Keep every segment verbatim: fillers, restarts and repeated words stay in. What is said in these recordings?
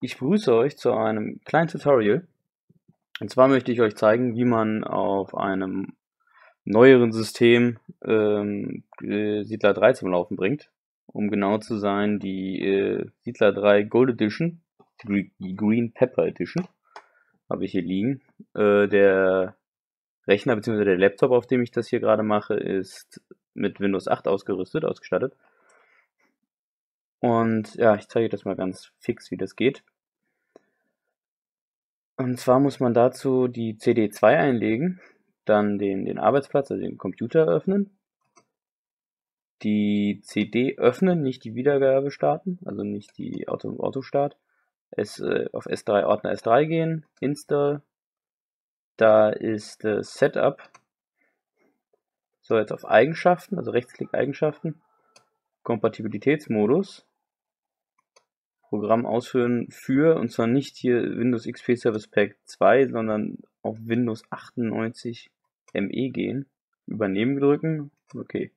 Ich begrüße euch zu einem kleinen Tutorial. Und zwar möchte ich euch zeigen, wie man auf einem neueren System ähm, äh, Siedler drei zum Laufen bringt. Um genau zu sein, die äh, Siedler drei Gold Edition, die Green Pepper Edition, habe ich hier liegen. Äh, der Rechner bzw. der Laptop, auf dem ich das hier gerade mache, ist mit Windows acht ausgerüstet, ausgestattet. Und ja, ich zeige euch das mal ganz fix, wie das geht. Und zwar muss man dazu die C D zwei einlegen, dann den, den Arbeitsplatz, also den Computer öffnen, die C D öffnen, nicht die Wiedergabe starten, also nicht die Auto, Autostart, es, äh, auf S drei, Ordner S drei gehen, Install, da ist äh, Setup, so jetzt auf Eigenschaften, also Rechtsklick Eigenschaften, Kompatibilitätsmodus, Programm ausführen für, und zwar nicht hier Windows X P Service Pack zwei, sondern auf Windows achtundneunzig M E gehen. Übernehmen drücken. Okay.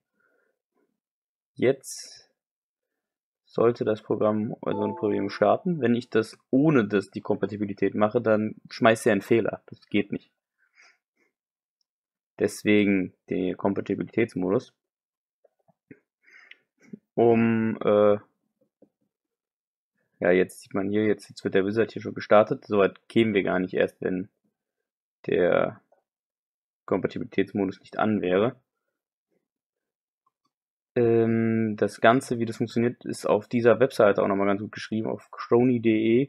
Jetzt sollte das Programm, also ein Programm starten. Wenn ich das ohne das die Kompatibilität mache, dann schmeißt er einen Fehler. Das geht nicht. Deswegen der Kompatibilitätsmodus. Um äh, ja, jetzt sieht man hier, jetzt, jetzt wird der Wizard hier schon gestartet. Soweit kämen wir gar nicht erst, wenn der Kompatibilitätsmodus nicht an wäre. Ähm, das Ganze, wie das funktioniert, ist auf dieser Webseite auch nochmal ganz gut geschrieben, auf crony punkt de.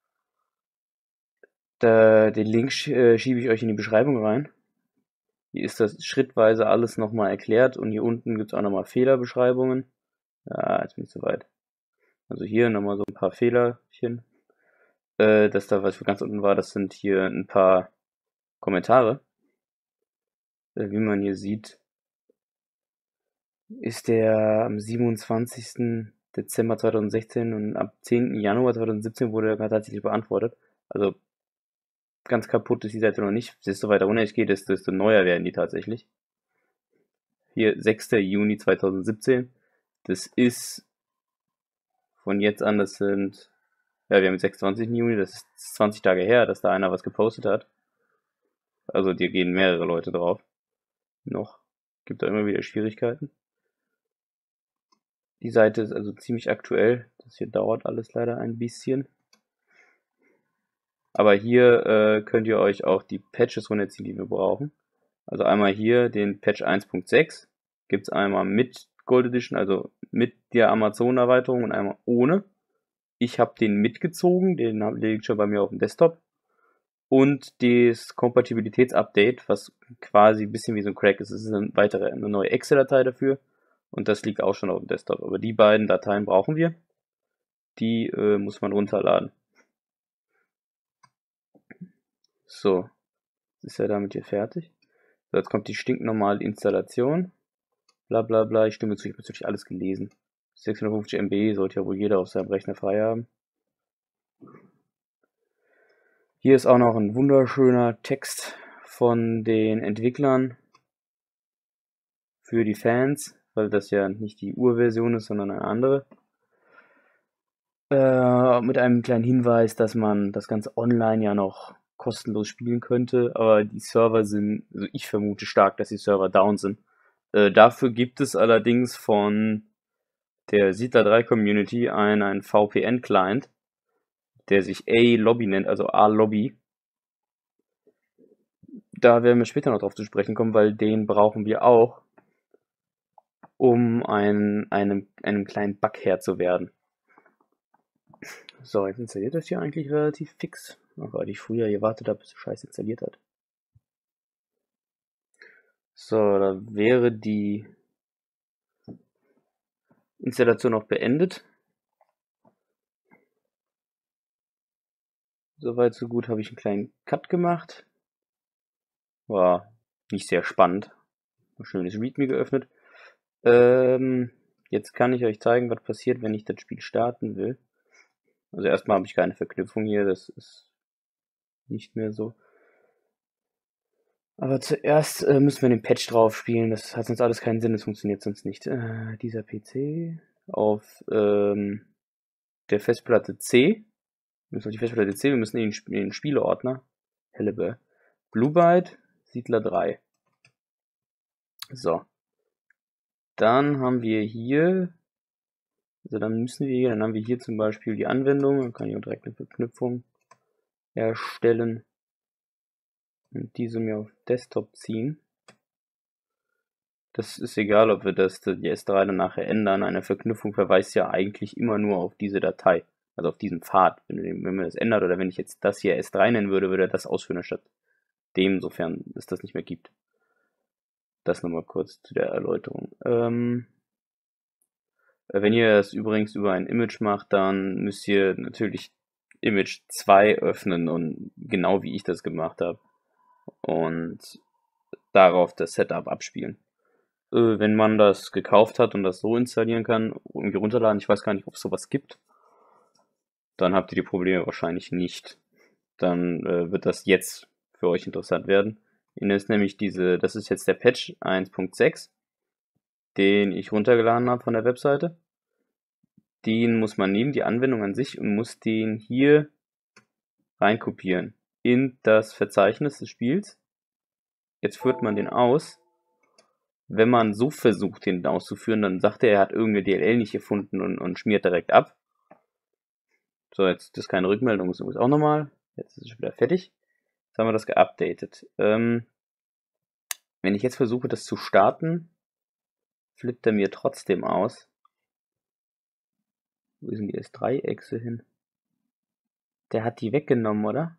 Da, den Link sch äh, schiebe ich euch in die Beschreibung rein. Hier ist das schrittweise alles nochmal erklärt und hier unten gibt es auch nochmal Fehlerbeschreibungen. Ja, jetzt bin ich soweit. Also hier nochmal so ein paar Fehlerchen. Äh, das da, was für ganz unten war, das sind hier ein paar Kommentare. Äh, wie man hier sieht, ist der am siebenundzwanzigsten Dezember zweitausendsechzehn und ab zehnten Januar zweitausendsiebzehn wurde er tatsächlich beantwortet. Also ganz kaputt ist die Seite noch nicht. Desto weiter runter ich gehe, desto, desto neuer werden die tatsächlich. Hier sechster Juni zweitausendsiebzehn. Das ist von jetzt an, das sind, ja, wir haben jetzt sechsundzwanzigsten Juni, das ist zwanzig Tage her, dass da einer was gepostet hat. Also dir gehen mehrere Leute drauf. Noch. Gibt da immer wieder Schwierigkeiten. Die Seite ist also ziemlich aktuell. Das hier dauert alles leider ein bisschen. Aber hier äh, könnt ihr euch auch die Patches runterziehen, die wir brauchen. Also einmal hier den Patch eins Punkt sechs. Gibt es einmal mit Gold Edition, also mit der Amazon-Erweiterung, und einmal ohne. Ich habe den mitgezogen, den liegt schon bei mir auf dem Desktop. Und das Kompatibilitätsupdate, was quasi ein bisschen wie so ein Crack ist. Es ist eine weitere, eine neue Excel-Datei dafür. Und das liegt auch schon auf dem Desktop. Aber die beiden Dateien brauchen wir. Die äh, muss man runterladen. So, ist ja damit hier fertig. So, jetzt kommt die stinknormale Installation. Bla bla bla, ich stimme zu, ich habe natürlich alles gelesen. sechshundertfünfzig Megabyte sollte ja wohl jeder auf seinem Rechner frei haben. Hier ist auch noch ein wunderschöner Text von den Entwicklern für die Fans, weil das ja nicht die Urversion ist, sondern eine andere. Äh, mit einem kleinen Hinweis, dass man das Ganze online ja noch kostenlos spielen könnte, aber die Server sind, also ich vermute stark, dass die Server down sind. Äh, dafür gibt es allerdings von der Siedler drei Community einen, einen V P N-Client, der sich A-Lobby nennt, also A-Lobby. Da werden wir später noch drauf zu sprechen kommen, weil den brauchen wir auch, um ein, einem, einem kleinen Bug Herr zu werden. So, jetzt installiert das hier eigentlich relativ fix. Auch weil ich früher gewartet habe, bis der Scheiß installiert hat. So, da wäre die Installation auch beendet. Soweit so gut, habe ich einen kleinen Cut gemacht. War nicht sehr spannend. Ein schönes README geöffnet. Ähm, jetzt kann ich euch zeigen, was passiert, wenn ich das Spiel starten will. Also erstmal habe ich keine Verknüpfung hier, das ist nicht mehr so. Aber zuerst äh, müssen wir den Patch drauf spielen, das hat sonst alles keinen Sinn, das funktioniert sonst nicht. Äh, dieser P C auf ähm, der Festplatte C müssen auf die Festplatte D C, wir müssen in den, in den Spieleordner. Helleberg. Blue Byte, Siedler drei. So. Dann haben wir hier, also dann müssen wir hier, dann haben wir hier zum Beispiel die Anwendung, dann kann ich auch direkt eine Verknüpfung erstellen und diese mir auf Desktop ziehen. Das ist egal, ob wir das, die S drei dann nachher ändern. Eine Verknüpfung verweist ja eigentlich immer nur auf diese Datei, also auf diesen Pfad. Wenn, wenn man das ändert oder wenn ich jetzt das hier S drei nennen würde, würde er das ausführen statt dem, sofern es das nicht mehr gibt. Das nochmal kurz zu der Erläuterung. Ähm, wenn ihr das übrigens über ein Image macht, dann müsst ihr natürlich Image zwei öffnen und genau wie ich das gemacht habe und darauf das Setup abspielen. Äh, wenn man das gekauft hat und das so installieren kann, irgendwie runterladen, ich weiß gar nicht, ob es sowas gibt, dann habt ihr die Probleme wahrscheinlich nicht. Dann äh, wird das jetzt für euch interessant werden. Ihr nennt nämlich diese, das ist jetzt der Patch eins Punkt sechs, den ich runtergeladen habe von der Webseite. Den muss man nehmen, die Anwendung an sich, und muss den hier reinkopieren in das Verzeichnis des Spiels. Jetzt führt man den aus. Wenn man so versucht, den auszuführen, dann sagt er, er hat irgendeine D L L nicht gefunden und, und schmiert direkt ab. So, jetzt ist keine Rückmeldung, ist auch normal. Jetzt ist es wieder fertig. Jetzt haben wir das geupdatet. Ähm, wenn ich jetzt versuche, das zu starten, flippt er mir trotzdem aus. Wo ist denn die S drei Echse hin? Der hat die weggenommen, oder?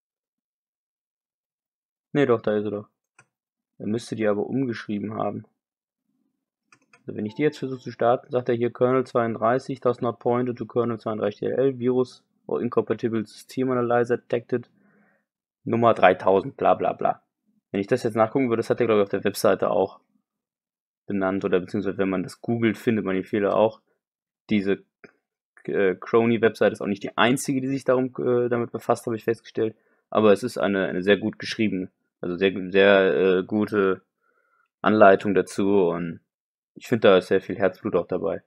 Ne, doch, da ist er doch. Er müsste die aber umgeschrieben haben. Also wenn ich die jetzt versuche zu starten, sagt er hier Kernel zweiunddreißig, does not point to Kernel zweiunddreißig D L L, Virus or Incompatible System Analyzer detected, Nummer dreitausend, bla bla bla. Wenn ich das jetzt nachgucken würde, das hat er glaube ich auf der Webseite auch benannt, oder beziehungsweise wenn man das googelt, findet man die Fehler auch. Diese äh, Crony-Webseite ist auch nicht die einzige, die sich darum äh, damit befasst, habe ich festgestellt, aber es ist eine, eine sehr gut geschriebene, also sehr, sehr äh, gute Anleitung dazu, und ich finde, da ist sehr viel Herzblut auch dabei.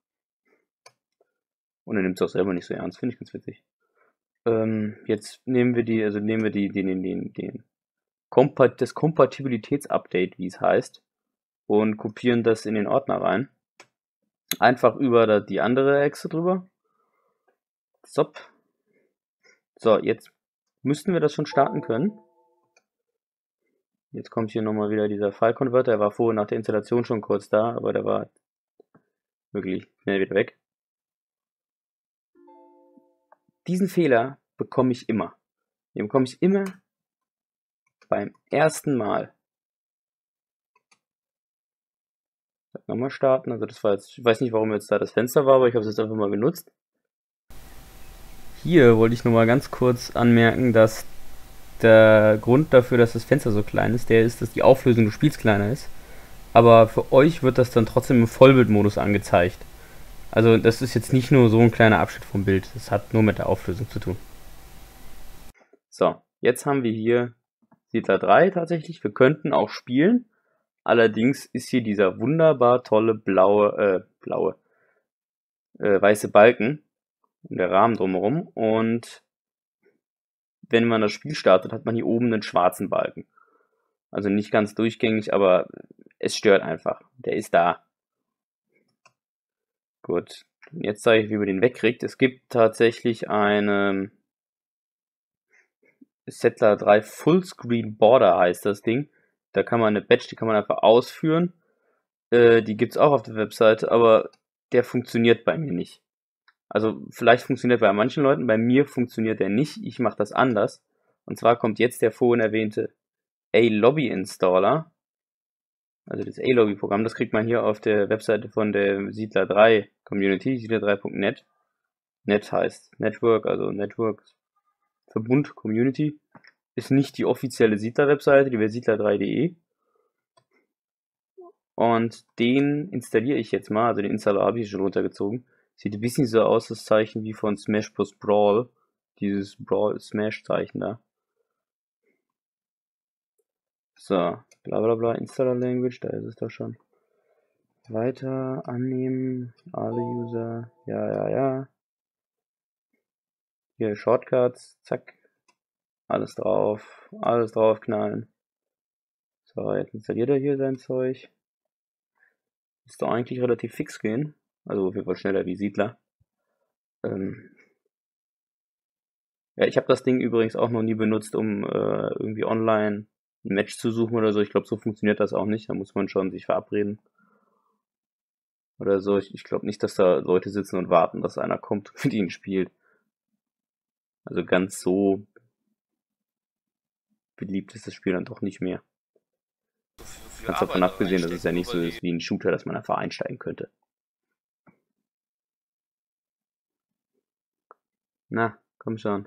Und er nimmt es auch selber nicht so ernst, finde ich ganz witzig. Ähm, jetzt nehmen wir die, also nehmen wir die, den, den, den, den Kompat das Kompatibilitätsupdate, wie es heißt, und kopieren das in den Ordner rein. Einfach über die andere Echse drüber. Stop. So, jetzt müssten wir das schon starten können. Jetzt kommt hier nochmal wieder dieser File-Converter. Er war vorher nach der Installation schon kurz da, aber der war wirklich schnell wieder weg. Diesen Fehler bekomme ich immer. Den bekomme ich immer beim ersten Mal. Nochmal starten. Also das war jetzt, ich weiß nicht, warum jetzt da das Fenster war, aber ich habe es jetzt einfach mal genutzt. Hier wollte ich nochmal ganz kurz anmerken, dass der Grund dafür, dass das Fenster so klein ist, der ist, dass die Auflösung des Spiels kleiner ist. Aber für euch wird das dann trotzdem im Vollbildmodus angezeigt. Also das ist jetzt nicht nur so ein kleiner Abschnitt vom Bild, das hat nur mit der Auflösung zu tun. So, jetzt haben wir hier Siedler drei tatsächlich. Wir könnten auch spielen. Allerdings ist hier dieser wunderbar tolle blaue, äh, blaue, äh, weiße Balken und der Rahmen drumherum. Und wenn man das Spiel startet, hat man hier oben einen schwarzen Balken. Also nicht ganz durchgängig, aber es stört einfach. Der ist da. Gut, jetzt zeige ich, wie man den wegkriegt. Es gibt tatsächlich eine Settler drei Fullscreen Border, heißt das Ding. Da kann man eine Batch, die kann man einfach ausführen. Äh, die gibt's auch auf der Webseite, aber der funktioniert bei mir nicht. Also vielleicht funktioniert er bei manchen Leuten, bei mir funktioniert der nicht. Ich mache das anders. Und zwar kommt jetzt der vorhin erwähnte A-Lobby Installer. Also das A-Lobby-Programm, das kriegt man hier auf der Webseite von der Siedler drei Community, siedler drei Punkt net. Net heißt Network, also Network, Verbund, Community. Ist nicht die offizielle Siedler-Webseite, die wäre siedler drei punkt de. Und den installiere ich jetzt mal, also den Installer habe ich schon runtergezogen. Sieht ein bisschen so aus, das Zeichen wie von Smash Bros. Brawl. Dieses Brawl-Smash-Zeichen da. So, bla bla bla, Installer Language, da ist es doch schon. Weiter, annehmen, alle User, ja, ja, ja. Hier Shortcuts, zack, alles drauf, alles draufknallen. So, jetzt installiert er hier sein Zeug. Müsste eigentlich relativ fix gehen. Also auf jeden Fall schneller wie Siedler. Ähm ja, ich habe das Ding übrigens auch noch nie benutzt, um äh, irgendwie online ein Match zu suchen oder so. Ich glaube, so funktioniert das auch nicht. Da muss man schon sich verabreden oder so. Ich, ich glaube nicht, dass da Leute sitzen und warten, dass einer kommt und mit ihnen spielt. Also ganz so beliebt ist das Spiel dann doch nicht mehr. Ganz davon abgesehen, dass es ja nicht so ist wie ein Shooter, dass man einfach einsteigen könnte. Na, komm schon.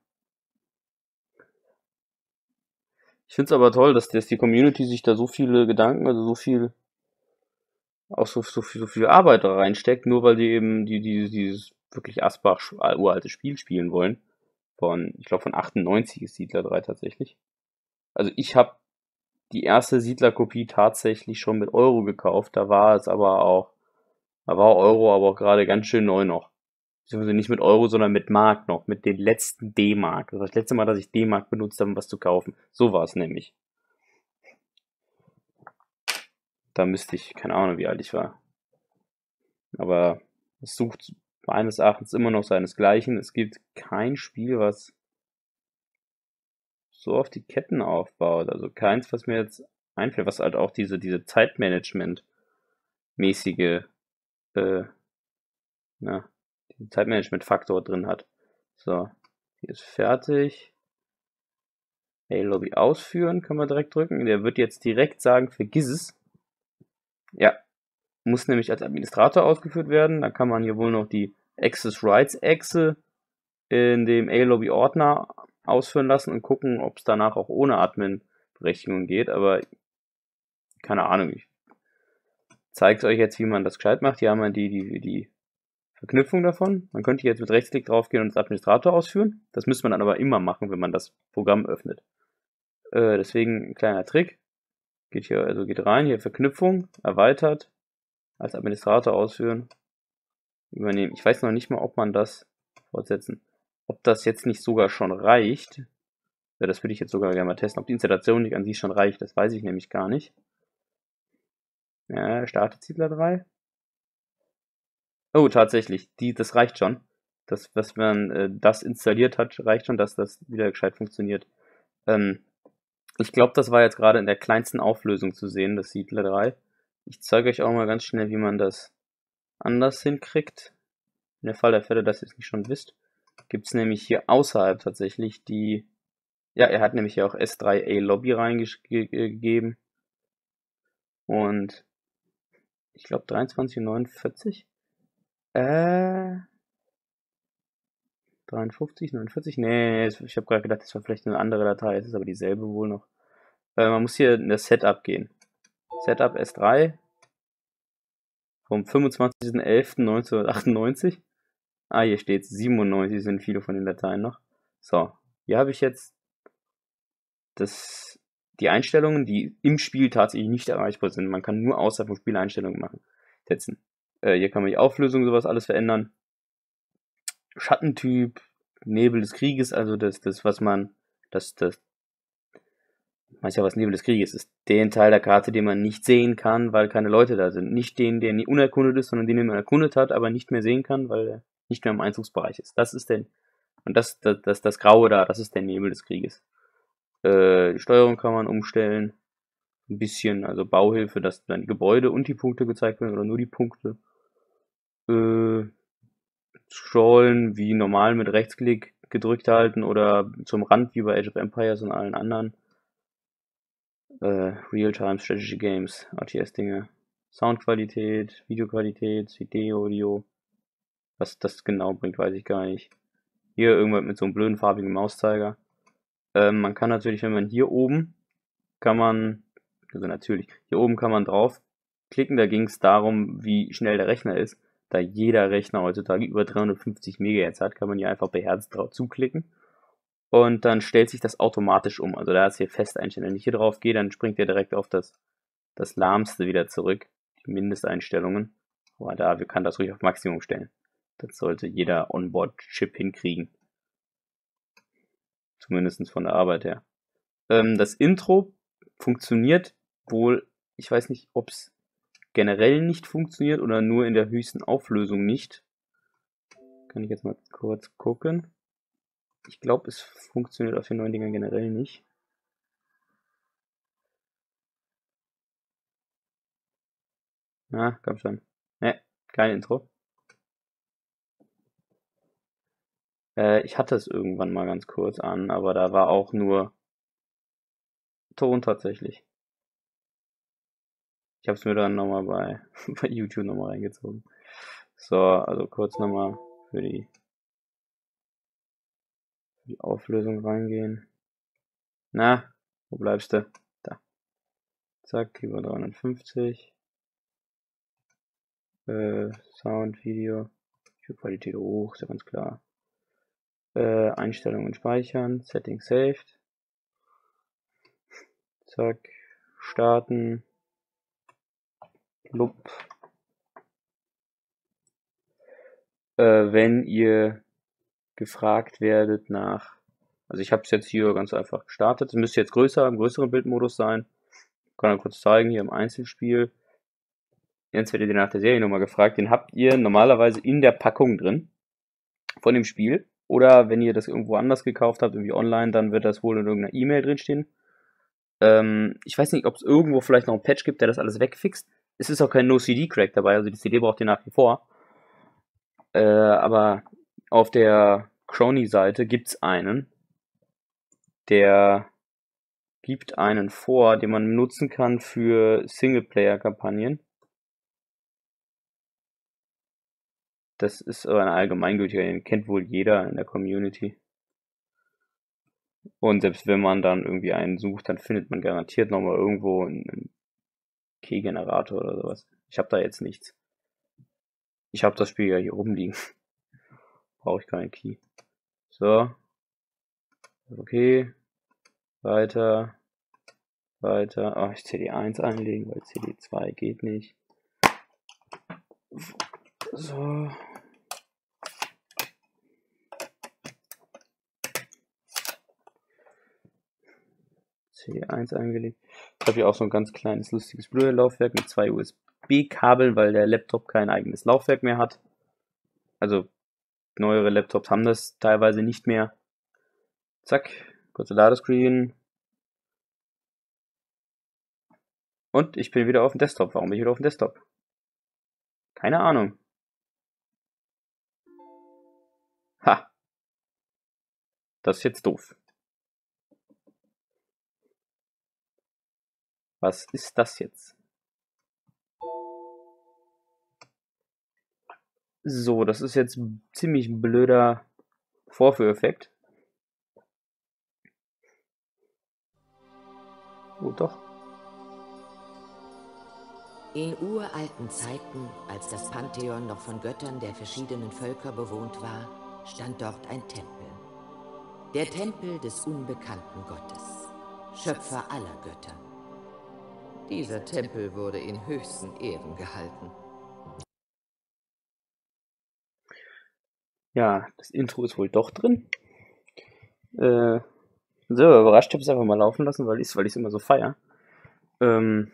Ich finde es aber toll, dass, dass die Community sich da so viele Gedanken, also so viel, auch so, so, viel, so viel Arbeit da reinsteckt, nur weil die eben die, die, dieses wirklich Asbach uralte Spiel spielen wollen. Von, ich glaube von achtundneunzig ist Siedler drei tatsächlich. Also ich habe die erste Siedler-Kopie tatsächlich schon mit Euro gekauft. Da war es aber auch, da war Euro aber auch gerade ganz schön neu noch. Beziehungsweise nicht mit Euro, sondern mit Mark noch, mit den letzten D-Mark. Das war das letzte Mal, dass ich D-Mark benutzt habe, um was zu kaufen. So war es nämlich. Da müsste ich, keine Ahnung, wie alt ich war. Aber es sucht meines Erachtens immer noch seinesgleichen. Es gibt kein Spiel, was so auf die Ketten aufbaut. Also keins, was mir jetzt einfällt, was halt auch diese, diese Zeitmanagement-mäßige, äh, na, diesen Zeitmanagement-Faktor drin hat. So, hier ist fertig. Hey, Lobby ausführen, können wir direkt drücken. Der wird jetzt direkt sagen, vergiss es. Ja, muss nämlich als Administrator ausgeführt werden. Da kann man hier wohl noch die Access Rights Exe in dem A-Lobby-Ordner ausführen lassen und gucken, ob es danach auch ohne Admin-Berechtigung geht. Aber keine Ahnung, ich zeige euch jetzt, wie man das gescheit macht. Hier haben wir die, die, die Verknüpfung davon. Man könnte jetzt mit Rechtsklick draufgehen und als Administrator ausführen. Das müsste man dann aber immer machen, wenn man das Programm öffnet. Äh, deswegen ein kleiner Trick. Geht hier, also geht rein, hier Verknüpfung, erweitert, als Administrator ausführen, übernehmen. Ich weiß noch nicht mal, ob man das fortsetzen, ob das jetzt nicht sogar schon reicht. Ja, das würde ich jetzt sogar gerne mal testen, ob die Installation nicht an sich schon reicht. Das weiß ich nämlich gar nicht. Ja, startet Siedler drei. Oh, tatsächlich, die, das reicht schon. Das, was man äh, das installiert hat, reicht schon, dass das wieder gescheit funktioniert. Ähm, ich glaube, das war jetzt gerade in der kleinsten Auflösung zu sehen, das Siedler drei. Ich zeige euch auch mal ganz schnell, wie man das anders hinkriegt. In der Fall der Fälle, dass ihr es nicht schon wisst, gibt es nämlich hier außerhalb tatsächlich die, ja, er hat nämlich hier auch S drei A Lobby reingegeben und ich glaube dreiundzwanzig und neunundvierzig, äh, dreiundfünfzig, neunundvierzig, nee, ich habe gerade gedacht, das war vielleicht eine andere Datei, es ist aber dieselbe wohl noch. Äh, man muss hier in das Setup gehen. Setup S drei vom fünfundzwanzigsten elften neunzehnhundertachtundneunzig. Ah, hier steht siebenundneunzig, sind viele von den Dateien noch. So, hier habe ich jetzt das, die Einstellungen, die im Spiel tatsächlich nicht erreichbar sind. Man kann nur außerhalb vom Spiel Einstellungen machen, setzen. Äh, hier kann man die Auflösung, sowas alles verändern. Schattentyp, Nebel des Krieges, also das, das was man, das, das, weiß ja, was Nebel des Krieges ist. Den Teil der Karte, den man nicht sehen kann, weil keine Leute da sind. Nicht den, der nie unerkundet ist, sondern den, den man erkundet hat, aber nicht mehr sehen kann, weil er nicht mehr im Einzugsbereich ist. Das ist der, und das, das, das, das Graue da, das ist der Nebel des Krieges. Äh, die Steuerung kann man umstellen. Ein bisschen, also Bauhilfe, dass dann die Gebäude und die Punkte gezeigt werden oder nur die Punkte. Äh, Scrollen wie normal mit Rechtsklick gedrückt halten oder zum Rand wie bei Age of Empires und allen anderen. Äh, Real-Time Strategy Games, R T S-Dinge. Soundqualität, Videoqualität, C D, Audio. Was das genau bringt, weiß ich gar nicht. Hier irgendwas mit so einem blöden farbigen Mauszeiger. Ähm, man kann natürlich, wenn man hier oben, kann man, also natürlich, hier oben kann man draufklicken, da ging es darum, wie schnell der Rechner ist. Da jeder Rechner heutzutage über dreihundertfünfzig Megahertz hat, kann man hier einfach beherzt drauf zuklicken. Und dann stellt sich das automatisch um. Also da ist hier Festeinstellungen. Wenn ich hier drauf gehe, dann springt er direkt auf das, das lahmste wieder zurück. Die Mindesteinstellungen. Aber da, wir können das ruhig auf Maximum stellen. Das sollte jeder Onboard-Chip hinkriegen. Zumindest von der Arbeit her. Ähm, das Intro funktioniert wohl, ich weiß nicht, ob es generell nicht funktioniert oder nur in der höchsten Auflösung nicht. Kann ich jetzt mal kurz gucken. Ich glaube, es funktioniert auf den neuen Dingern generell nicht. Na, komm schon. Ne, kein Intro. Äh, ich hatte es irgendwann mal ganz kurz an, aber da war auch nur Ton tatsächlich. Ich habe es mir dann nochmal bei, bei YouTube nochmal reingezogen. So, also kurz nochmal für die, für die Auflösung reingehen. Na, wo bleibst du? Da. Zack, über dreihundertfünfzig. Äh, Sound, Video. Qualität hoch, ist ja ganz klar. Äh, Einstellungen speichern. Settings saved. Zack. Starten. Loop. Äh, wenn ihr gefragt werdet nach, also ich habe es jetzt hier ganz einfach gestartet. Es müsste jetzt größer, im größeren Bildmodus sein. Ich kann euch kurz zeigen, hier im Einzelspiel. Jetzt werdet ihr nach der Seriennummer gefragt. Den habt ihr normalerweise in der Packung drin von dem Spiel. Oder wenn ihr das irgendwo anders gekauft habt, irgendwie online, dann wird das wohl in irgendeiner E-Mail drinstehen. Ähm, ich weiß nicht, ob es irgendwo vielleicht noch einen Patch gibt, der das alles wegfixt. Es ist auch kein No-C D-Crack dabei, also die C D braucht ihr nach wie vor. Äh, aber auf der Crony-Seite gibt's einen, der gibt einen vor, den man nutzen kann für Singleplayer-Kampagnen. Das ist aber ein allgemeingültiger, den kennt wohl jeder in der Community. Und selbst wenn man dann irgendwie einen sucht, dann findet man garantiert nochmal irgendwo einen Key-Generator oder sowas. Ich habe da jetzt nichts. Ich habe das Spiel ja hier rumliegen. Brauche ich keinen Key. So. Okay. Weiter. Weiter. Oh, ich C D eins einlegen, weil C D zwei geht nicht. So. C D eins eingelegt. Ich habe hier auch so ein ganz kleines, lustiges Blu-ray-Laufwerk mit zwei U S B-Kabeln, weil der Laptop kein eigenes Laufwerk mehr hat. Also neuere Laptops haben das teilweise nicht mehr. Zack, kurzer Ladescreen. Und ich bin wieder auf dem Desktop. Warum bin ich wieder auf dem Desktop? Keine Ahnung. Ha. Das ist jetzt doof. Was ist das jetzt? So, das ist jetzt ein ziemlich blöder Vorführeffekt. Oh, doch. In uralten Zeiten, als das Pantheon noch von Göttern der verschiedenen Völker bewohnt war, stand dort ein Tempel. Der Tempel des unbekannten Gottes, Schöpfer aller Götter. Dieser Tempel wurde in höchsten Ehren gehalten. Ja, das Intro ist wohl doch drin. Äh, so, überrascht, habe ich es einfach mal laufen lassen, weil ich es weil ich's immer so feier. Ähm,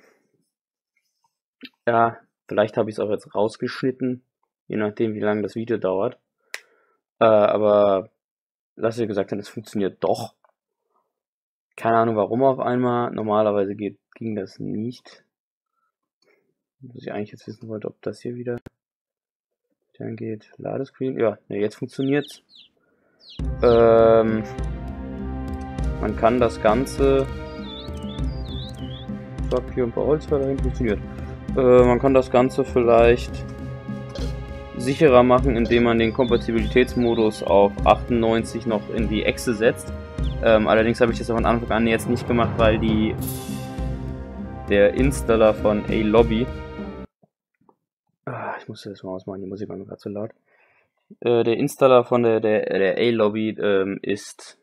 ja, vielleicht habe ich es auch jetzt rausgeschnitten, je nachdem, wie lange das Video dauert. Äh, aber lass dir gesagt haben, es funktioniert doch. Keine Ahnung, warum auf einmal. Normalerweise geht, ging das nicht. Was ich eigentlich jetzt wissen wollte, ob das hier wieder dann geht. Ladescreen. Ja, ne, jetzt funktioniert's. Ähm, man kann das Ganze. Ich hab hier ein paar Holzfäller dahin funktioniert. Äh, man kann das Ganze vielleicht sicherer machen, indem man den Kompatibilitätsmodus auf achtundneunzig noch in die Echse setzt. Ähm, allerdings habe ich das von Anfang an jetzt nicht gemacht, weil die der Installer von A-Lobby. Ah, ich muss das mal ausmachen, die Musik war mir gerade zu laut. Äh, der Installer von der, der, der A-Lobby ähm, ist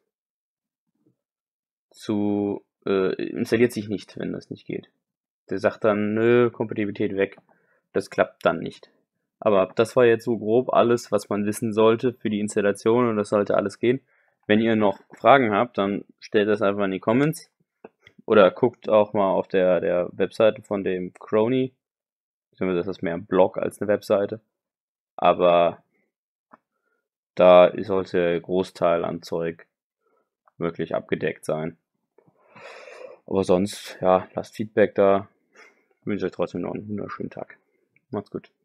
zu äh, installiert sich nicht, wenn das nicht geht. Der sagt dann, nö, Kompatibilität weg. Das klappt dann nicht. Aber das war jetzt so grob alles, was man wissen sollte für die Installation und das sollte alles gehen. Wenn ihr noch Fragen habt, dann stellt das einfach in die Comments oder guckt auch mal auf der, der Webseite von dem Crony. Das ist mehr ein Blog als eine Webseite. Aber da sollte der Großteil an Zeug wirklich abgedeckt sein. Aber sonst, ja, lasst Feedback da. Ich wünsche euch trotzdem noch einen wunderschönen Tag. Macht's gut.